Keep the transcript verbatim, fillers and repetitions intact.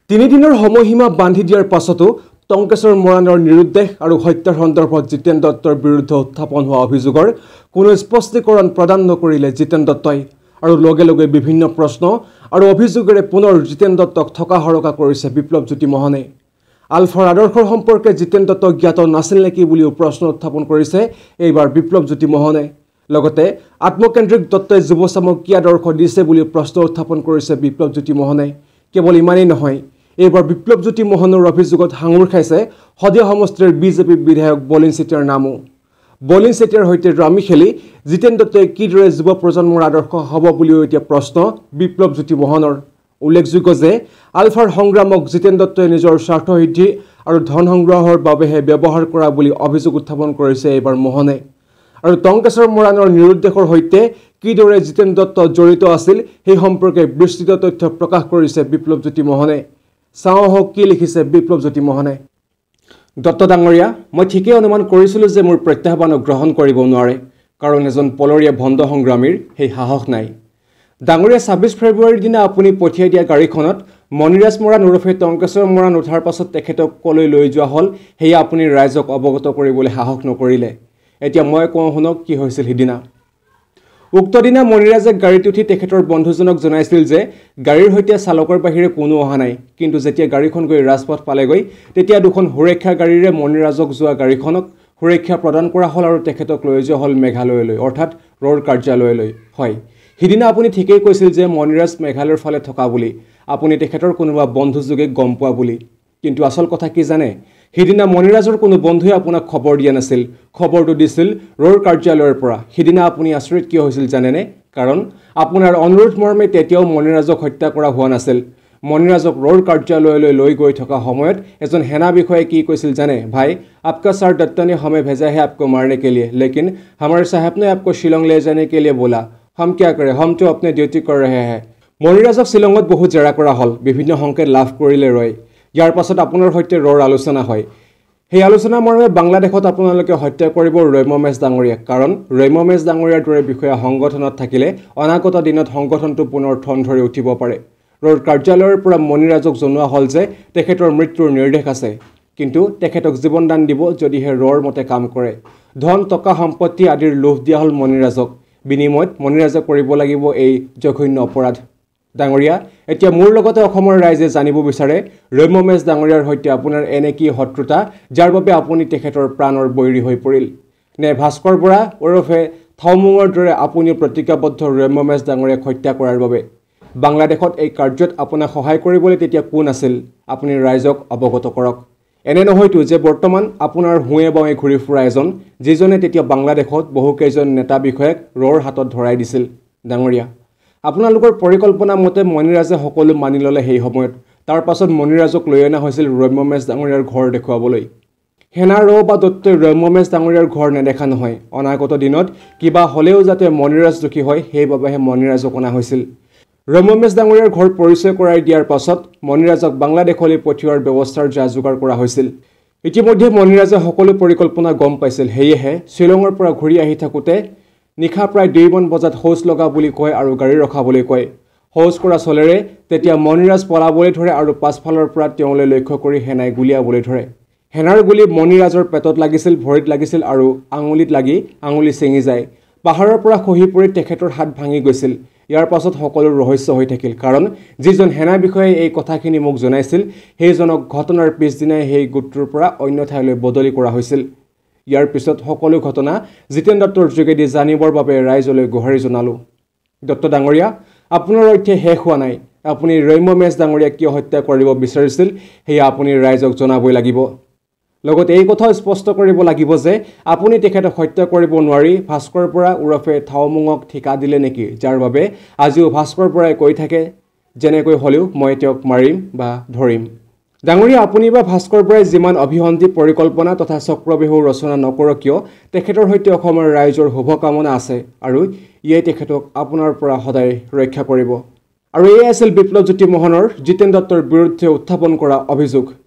তিনিদিনৰ সময়সীমা বান্ধি দিয়াৰ পাছতো টংকেশ্বৰ মৰাণৰ নিৰুদ্দেশ আৰু হত্যাৰ সন্দৰ্ভত জিতেন দত্তৰ বিৰুদ্ধে উত্থাপন হোৱা অভিযোগৰ কোনো স্পষ্টীকৰণ প্ৰদান নকৰিলে জিতেন দত্তই আৰু লগে লগে বিভিন্ন প্ৰশ্ন আৰু অভিযোগেৰে পুনৰ জিতেন দত্তক থকা হৰকা কৰিছে বিপ্লৱজ্যোতি মহনে। আলফাৰ আদৰ্শৰ সম্পৰ্কে জিতেন দত্তক জ্ঞাত নাছিল নেকি বুলিও প্ৰশ্ন উত্থাপন কৰিছে এইবাৰ বিপ্লৱজ্যোতি মহনে। লগতে আত্মকেন্দ্ৰিক দত্তই যুৱচামক কি আদৰ্শ দিছে বুলিও প্ৰশ্ন উত্থাপন কৰিছে বিপ্লৱজ্যোতি মহনে। কেৱল ইমানেই নহয়, এইবাৰ বিপ্লৱজ্যোতি মহনৰ অভিযোগত হাঙুৰ খাইছে শদিয়া সমষ্টিৰ বিজেপি বিধায়ক বলিন চেতিয়াৰ নামো। বলিন চেতিয়াৰ সৈতে ৰামি খেলি জিতেন দত্তই কিদৰে যুৱ প্ৰজন্মৰ আদৰ্শ হ'ব বুলিও এতিয়া প্ৰশ্ন বিপ্লৱজ্যোতি মহনৰ। উল্লেখযোগ্য যে আলফাৰ সংগ্ৰামক জিতেন দত্তই নিজৰ স্বাৰ্থসিদ্ধি আৰু ধন সংগ্ৰহৰ বাবেহে ব্যৱহাৰ কৰা বুলি অভিযোগ উত্থাপন কৰিছে এইবাৰ মহনে। আৰু টংকেশ্বৰ মৰাণৰ নিৰুদ্দেশৰ সৈতে কিদৰে জিতেন দত্ত জড়িত আছিল সেই সম্পৰ্কে বিস্তৃত তথ্য প্ৰকাশ কৰিছে বিপ্লৱজ্যোতি মহনে। চাওঁ আহক কি লিখিছে বিপ্লৱজ্যোতি মহনে। দত্ত ডাঙৰীয়া, মই ঠিকেই অনুমান কৰিছিলোঁ যে মোৰ প্ৰত্যাহ্বানক গ্ৰহণ কৰিব নোৱাৰে, কাৰণ এজন পলৰীয়া ভণ্ড সংগ্ৰামীৰ সেই সাহস নাই। ডাঙৰীয়া ছাব্বিছ ফেব্ৰুৱাৰীৰ দিনা আপুনি পঠিয়াই দিয়া গাড়ীখনত মণিৰাজ মৰাণ ওৰফে টংকেশ্বৰ মৰাণ উঠাৰ পাছত তেখেতক কলৈ লৈ যোৱা হ'ল সেয়া আপুনি ৰাইজক অৱগত কৰিবলৈ সাহস নকৰিলে। এতিয়া মই কওঁ শুনক কি হৈছিল সিদিনা। উক্ত দিনা মণিৰাজে গাড়ীত উঠি তেখেতৰ বন্ধুজনক জনাইছিল যে গাড়ীৰ সৈতে চালকৰ বাহিৰে কোনো অহা নাই, কিন্তু যেতিয়া গাড়ীখন গৈ ৰাজপথ পালেগৈ তেতিয়া দুখন সুৰক্ষা গাড়ীৰে মণিৰাজক যোৱা গাড়ীখনক সুৰক্ষা প্ৰদান কৰা হ'ল আৰু তেখেতক লৈ যোৱা হ'ল মেঘালয়লৈ, অৰ্থাৎ ৰৰ কাৰ্যালয়লৈ। হয়, সিদিনা আপুনি ঠিকেই কৈছিল যে মণিৰাজ মেঘালয়ৰ ফালে থকা বুলি, আপুনি তেখেতৰ কোনোবা বন্ধুযোগে গম পোৱা বুলি। কিন্তু আচল কথা কি জানে, সিদিনা মণিৰাজৰ কোনো বন্ধুৱে আপোনাক খবৰ দিয়া নাছিল, খবৰটো দিছিল ৰৰ কাৰ্যালয়ৰ পৰা। সিদিনা আপুনি আচৰিত কিয় হৈছিল জানেনে? কাৰণ আপোনাৰ অনুৰোধ মৰ্মে তেতিয়াও মণিৰাজক হত্যা কৰা হোৱা নাছিল। মণিৰাজক ৰৰ কাৰ্যালয়লৈ লৈ গৈ থকা সময়ত এজন সেনা বিষয়াই কি কৈছিল জানে? ভাই, আপকা ছাৰ দত্ত ने हमें भेजा है आपको मारने के लिए, लेकिन हमारे साहब ने आपको शिलंग ले जाने के लिए बोला। हम क्या करें, हम तो अपने ड्यूटी कर रहे हैं। মণিৰাজক শ্বিলঙত বহুত জেৰা কৰা হ'ল, বিভিন্ন সংকেত লাভ কৰিলে ৰয়। ইয়াৰ পাছত আপোনাৰ সৈতে ৰৰ আলোচনা হয়। সেই আলোচনা মৰ্মে বাংলাদেশত আপোনালোকে হত্যা কৰিব ৰৈমমেশ ডাঙৰীয়াক, কাৰণ ৰৈমমেশ ডাঙৰীয়াৰ দৰে বিষয়া সংগঠনত থাকিলে অনাগত দিনত সংগঠনটো পুনৰ ঠন ধৰি উঠিব পাৰে। ৰৰ কাৰ্যালয়ৰ পৰা মণিৰাজক জনোৱা হ'ল যে তেখেতৰ মৃত্যুৰ নিৰ্দেশ আছে, কিন্তু তেখেতক জীৱনদান দিব যদিহে ৰৰ মতে কাম কৰে। ধন টকা সম্পত্তি আদিৰ লোভ দিয়া হ'ল মণিৰাজক। বিনিময়ত মণিৰাজে কৰিব লাগিব এই জঘন্য অপৰাধ। ডাঙৰীয়া, এতিয়া মোৰ লগতে অসমৰ ৰাইজে জানিব বিচাৰে ৰৈমমেশ ডাঙৰীয়াৰ সৈতে আপোনাৰ এনে কি শত্ৰুতা যাৰ বাবে আপুনি তেখেতৰ প্ৰাণৰ বৈৰী হৈ পৰিল? নে ভাস্কৰ বৰা ওৰফে থাওমুঙৰ দৰে আপুনি প্ৰতিজ্ঞাবদ্ধ ৰৈমমেশ ডাঙৰীয়াক হত্যা কৰাৰ বাবে? বাংলাদেশত এই কাৰ্যত আপোনাক সহায় কৰিবলৈ তেতিয়া কোন আছিল? আপুনি ৰাইজক অৱগত কৰক। এনে নহয়তো যে বৰ্তমান আপোনাৰ হুঁৱে বাৱে ঘূৰি ফুৰা এজন, যিজনে তেতিয়া বাংলাদেশত বহুকেইজন নেতা বিষয়াক ৰৰ হাতত ধৰাই দিছিল। ডাঙৰীয়া, আপোনালোকৰ পৰিকল্পনা মতে মণিৰাজে সকলো মানি ল'লে সেই সময়ত। তাৰ পাছত মণিৰাজক লৈ অনা হৈছিল ৰৈমমেশ ডাঙৰীয়াৰ ঘৰ দেখুৱাবলৈ। সেনা ৰ বা দত্তই ৰৈমমেশ ডাঙৰীয়াৰ ঘৰ নেদেখা নহয়। অনাগত দিনত কিবা হ'লেও যাতে মণিৰাজ দুখী হয় সেইবাবেহে মণিৰাজক অনা হৈছিল। ৰৈমমেশ ডাঙৰীয়াৰ ঘৰ পৰিচয় কৰাই দিয়াৰ পাছত মণিৰাজক বাংলাদেশলৈ পঠিওৱাৰ ব্যৱস্থাৰ যা যোগাৰ কৰা হৈছিল। ইতিমধ্যে মণিৰাজে সকলো পৰিকল্পনা গম পাইছিল, সেয়েহে শ্বিলঙৰ পৰা ঘূৰি আহি থাকোঁতে নিশা প্ৰায় দুইমান বজাত শৌচ লগা বুলি কয় আৰু গাড়ী ৰখাবলৈ কয়। শৌচ কৰা চলেৰে তেতিয়া মণিৰাজ পলাবলৈ ধৰে আৰু পাছফালৰ পৰা তেওঁলৈ লক্ষ্য কৰি সেনাই গুলীয়াবলৈ ধৰে। সেনাৰ গুলী মণিৰাজৰ পেটত লাগিছিল, ভৰিত লাগিছিল আৰু আঙুলিত লাগি আঙুলি ছিঙি যায়। পাহাৰৰ পৰা খহি পৰি তেখেতৰ হাত ভাঙি গৈছিল। ইয়াৰ পাছত সকলো ৰহস্য হৈ থাকিল, কাৰণ যিজন সেনা বিষয়াই এই কথাখিনি মোক জনাইছিল সেইজনক ঘটনাৰ পিছদিনাই সেই গোটটোৰ পৰা অন্য ঠাইলৈ বদলি কৰা হৈছিল। ইয়াৰ পিছত সকলো ঘটনা জিতেন দত্তৰ যোগেদি জানিবৰ বাবে ৰাইজলৈ গোহাৰি জনালোঁ। দত্ত ডাঙৰীয়া, আপোনাৰ এতিয়া শেষ হোৱা নাই। আপুনি ৰৈমমেশ ডাঙৰীয়াক কিয় হত্যা কৰিব বিচাৰিছিল সেয়া আপুনি ৰাইজক জনাবই লাগিব। লগতে এই কথাও স্পষ্ট কৰিব লাগিব যে আপুনি তেখেতক হত্যা কৰিব নোৱাৰি ভাস্কৰ বৰা ওৰফে থাওমুঙক ঠিকা দিলে নেকি, যাৰ বাবে আজিও ভাস্কৰ বৰাই কৈ থাকে যেনেকৈ হ'লেও মই তেওঁক মাৰিম বা ধৰিম। ডাঙৰীয়া, আপুনি বা ভাস্কৰ বৰাই যিমান অভিসন্ধি পৰিকল্পনা তথা চক্ৰবেহু ৰচনা নকৰক কিয়, তেখেতৰ সৈতে অসমৰ ৰাইজৰ শুভকামনা আছে আৰু ইয়ে তেখেতক আপোনাৰ পৰা সদায় ৰক্ষা কৰিব। আৰু এয়ে আছিল বিপ্লৱজ্যোতি মহনৰ জিতেন দত্তৰ বিৰুদ্ধে উত্থাপন কৰা অভিযোগ।